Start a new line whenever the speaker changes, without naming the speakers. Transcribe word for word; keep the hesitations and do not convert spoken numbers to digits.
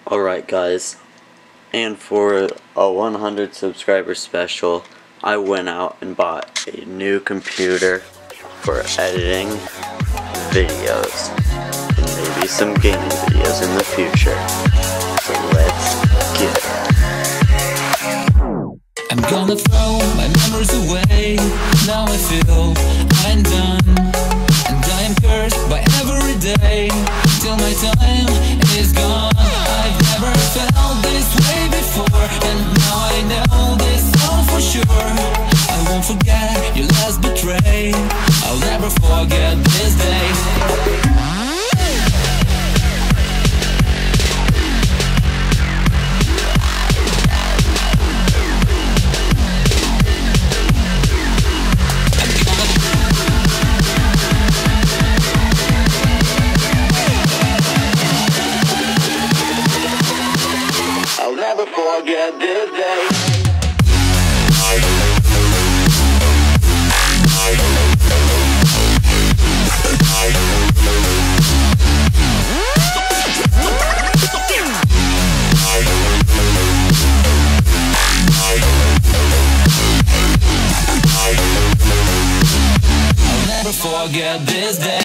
Alright guys, and for a one hundred subscriber special, I went out and bought a new computer for editing videos, and maybe some gaming videos in the future. So let's get it.
I'm gonna throw my memories away. Now I feel I'm done, and I am cursed by every day till my time is gone. I've never felt this way before, and now I know this all for sure. I won't forget your last betray. I'll never forget this day. I'll never forget this day. I'll never forget this day.